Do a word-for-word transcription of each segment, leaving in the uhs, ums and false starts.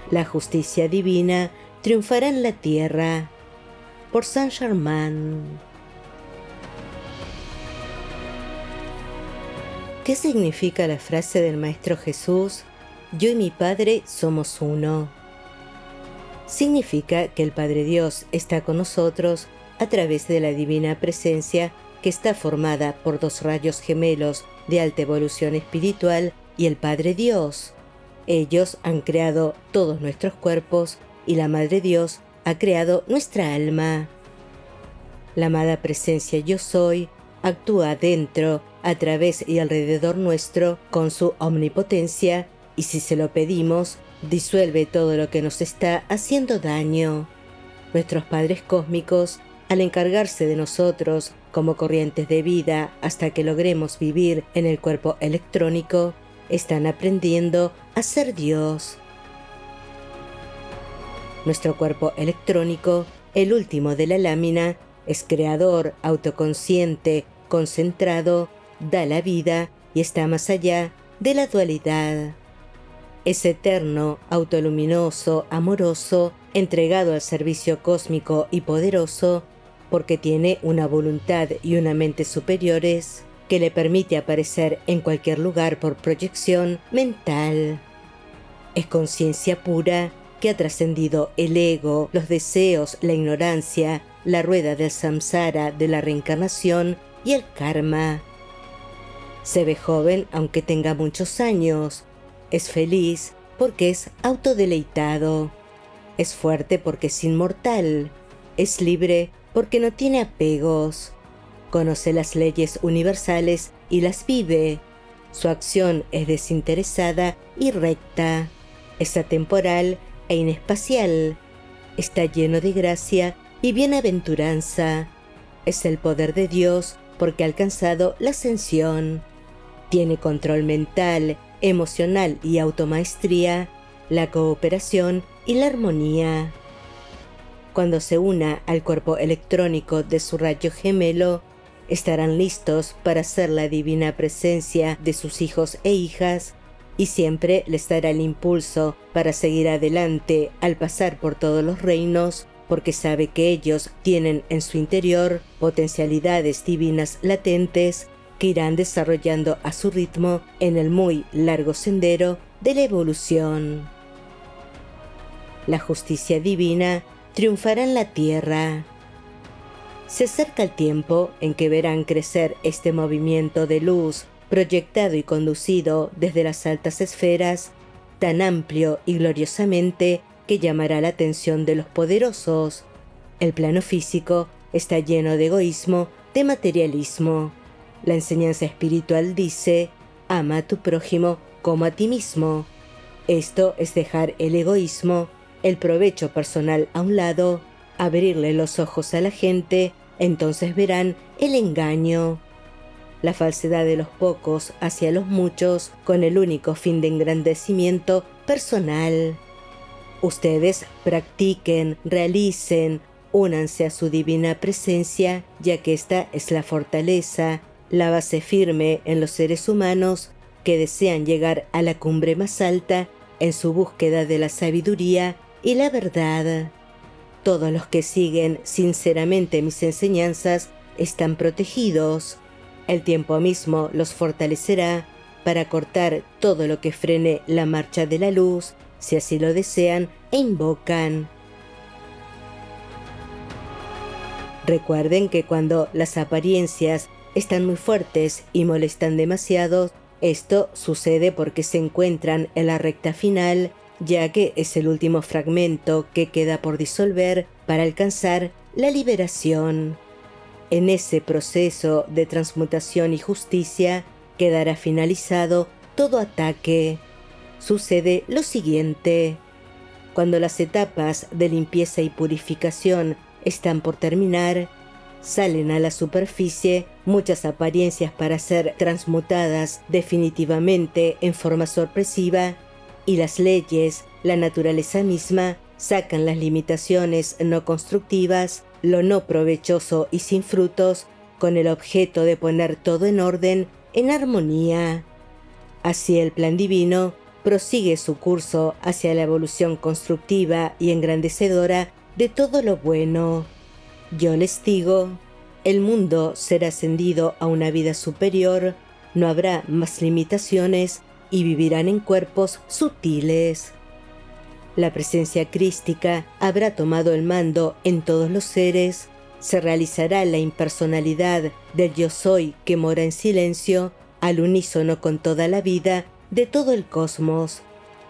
La justicia divina triunfará en la tierra. Por Saint Germain. ¿Qué significa la frase del Maestro Jesús? Yo y mi Padre somos uno. Significa que el Padre Dios está con nosotros a través de la divina presencia que está formada por dos rayos gemelos de alta evolución espiritual y el Padre Dios. Ellos han creado todos nuestros cuerpos y la Madre Dios ha creado nuestra alma. La amada presencia Yo Soy actúa dentro, a través y alrededor nuestro con su omnipotencia y si se lo pedimos, disuelve todo lo que nos está haciendo daño. Nuestros padres cósmicos, al encargarse de nosotros como corrientes de vida hasta que logremos vivir en el cuerpo electrónico, están aprendiendo a ser Dios. Nuestro cuerpo electrónico, el último de la lámina, es creador, autoconsciente, concentrado, da la vida y está más allá de la dualidad. Es eterno, autoluminoso, amoroso, entregado al servicio cósmico y poderoso, porque tiene una voluntad y una mente superiores que le permite aparecer en cualquier lugar por proyección mental. Es conciencia pura que ha trascendido el ego, los deseos, la ignorancia, la rueda del samsara, de la reencarnación y el karma. Se ve joven aunque tenga muchos años. Es feliz porque es autodeleitado. Es fuerte porque es inmortal. Es libre porque no tiene apegos. Conoce las leyes universales y las vive. Su acción es desinteresada y recta. Es atemporal e inespacial. Está lleno de gracia y bienaventuranza. Es el poder de Dios porque ha alcanzado la ascensión. Tiene control mental, emocional y automaestría, la cooperación y la armonía. Cuando se una al cuerpo electrónico de su rayo gemelo, estarán listos para ser la divina presencia de sus hijos e hijas y siempre les dará el impulso para seguir adelante al pasar por todos los reinos, porque sabe que ellos tienen en su interior potencialidades divinas latentes que irán desarrollando a su ritmo en el muy largo sendero de la evolución. La justicia divina triunfará en la tierra. Se acerca el tiempo en que verán crecer este movimiento de luz proyectado y conducido desde las altas esferas, tan amplio y gloriosamente que llamará la atención de los poderosos. El plano físico está lleno de egoísmo, de materialismo. La enseñanza espiritual dice, ama a tu prójimo como a ti mismo. Esto es dejar el egoísmo, el provecho personal a un lado, abrirle los ojos a la gente, entonces verán el engaño. La falsedad de los pocos hacia los muchos con el único fin de engrandecimiento personal. Ustedes practiquen, realicen, únanse a su divina presencia, ya que esta es la fortaleza, la base firme en los seres humanos que desean llegar a la cumbre más alta en su búsqueda de la sabiduría y la verdad. Todos los que siguen sinceramente mis enseñanzas están protegidos. El tiempo mismo los fortalecerá para cortar todo lo que frene la marcha de la luz, si así lo desean e invocan. Recuerden que cuando las apariencias están muy fuertes y molestan demasiado, esto sucede porque se encuentran en la recta final, ya que es el último fragmento que queda por disolver para alcanzar la liberación. En ese proceso de transmutación y justicia quedará finalizado todo ataque. Sucede lo siguiente. Cuando las etapas de limpieza y purificación están por terminar, salen a la superficie muchas apariencias para ser transmutadas definitivamente en forma sorpresiva, y las leyes, la naturaleza misma, sacan las limitaciones no constructivas, lo no provechoso y sin frutos, con el objeto de poner todo en orden, en armonía. Así el plan divino prosigue su curso hacia la evolución constructiva y engrandecedora de todo lo bueno. Yo les digo, el mundo será ascendido a una vida superior, no habrá más limitaciones y vivirán en cuerpos sutiles. La presencia crística habrá tomado el mando en todos los seres, se realizará la impersonalidad del yo soy que mora en silencio, al unísono con toda la vida de todo el cosmos.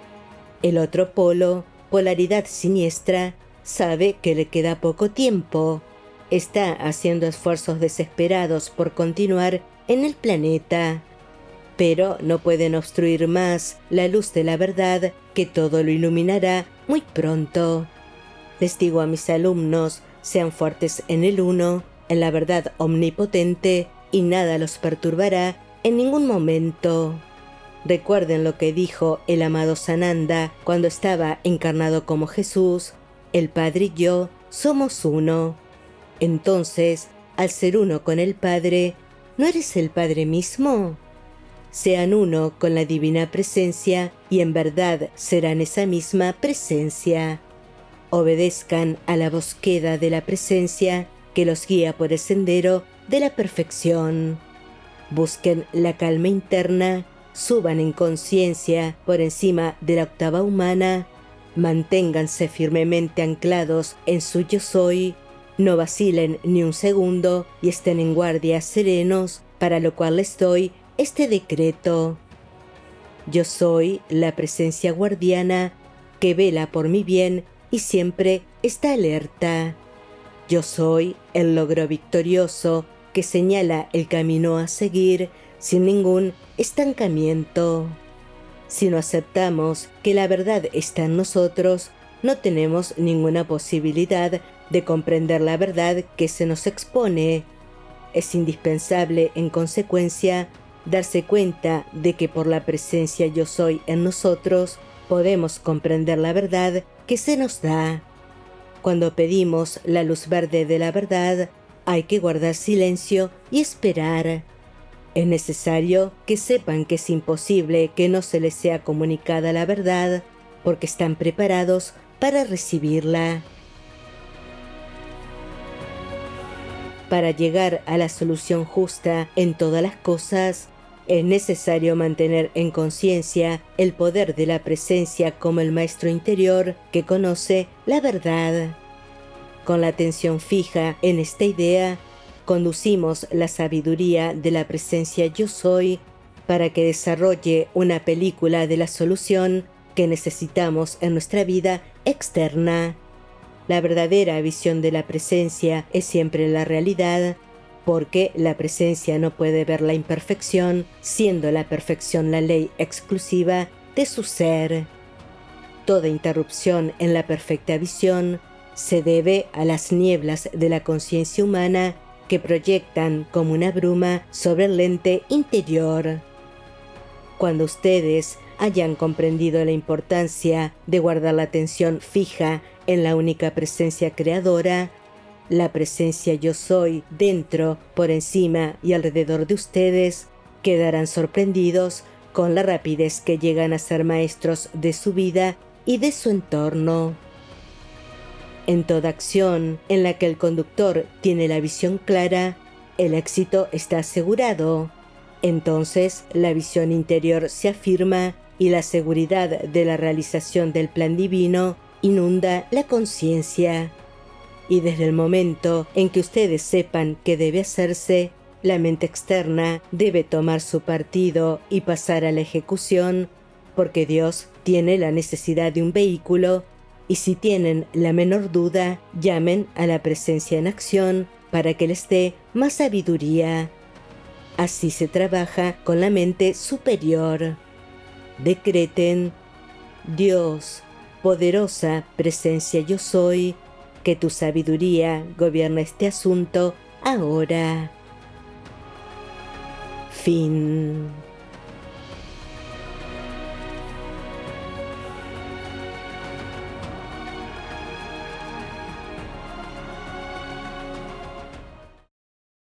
El otro polo, polaridad siniestra, sabe que le queda poco tiempo. Está haciendo esfuerzos desesperados por continuar en el planeta, pero no pueden obstruir más la luz de la verdad que todo lo iluminará muy pronto. Les digo a mis alumnos, sean fuertes en el uno, en la verdad omnipotente, y nada los perturbará en ningún momento. Recuerden lo que dijo el amado Sananda cuando estaba encarnado como Jesús: el Padre y yo somos uno. Entonces, al ser uno con el Padre, ¿no eres el Padre mismo? Sean uno con la divina presencia y en verdad serán esa misma presencia. Obedezcan a la búsqueda de la presencia que los guía por el sendero de la perfección. Busquen la calma interna, suban en conciencia por encima de la octava humana, manténganse firmemente anclados en su yo soy, no vacilen ni un segundo y estén en guardia serenos, para lo cual les doy este decreto. Yo soy la presencia guardiana que vela por mi bien y siempre está alerta. Yo soy el logro victorioso que señala el camino a seguir sin ningún estancamiento. Si no aceptamos que la verdad está en nosotros, no tenemos ninguna posibilidad de comprender la verdad que se nos expone. Es indispensable, en consecuencia, darse cuenta de que por la presencia yo soy en nosotros podemos comprender la verdad que se nos da. Cuando pedimos la luz verde de la verdad, hay que guardar silencio y esperar. Es necesario que sepan que es imposible que no se les sea comunicada la verdad, porque están preparados para recibirla. Para llegar a la solución justa en todas las cosas, es necesario mantener en conciencia el poder de la presencia como el maestro interior que conoce la verdad. Con la atención fija en esta idea, conducimos la sabiduría de la presencia yo soy para que desarrolle una película de la solución que necesitamos en nuestra vida externa. La verdadera visión de la presencia es siempre la realidad, porque la presencia no puede ver la imperfección, siendo la perfección la ley exclusiva de su ser. Toda interrupción en la perfecta visión se debe a las nieblas de la conciencia humana que proyectan como una bruma sobre el lente interior. Cuando ustedes hayan comprendido la importancia de guardar la atención fija en la única presencia creadora, la presencia yo soy dentro, por encima y alrededor de ustedes, quedarán sorprendidos con la rapidez que llegan a ser maestros de su vida y de su entorno. En toda acción en la que el conductor tiene la visión clara, el éxito está asegurado. Entonces la visión interior se afirma y la seguridad de la realización del plan divino inunda la conciencia. Y desde el momento en que ustedes sepan qué debe hacerse, la mente externa debe tomar su partido y pasar a la ejecución, porque Dios tiene la necesidad de un vehículo, y si tienen la menor duda, llamen a la presencia en acción para que les dé más sabiduría. Así se trabaja con la mente superior. Decreten: Dios, poderosa presencia yo soy, que tu sabiduría gobierna este asunto ahora. Fin.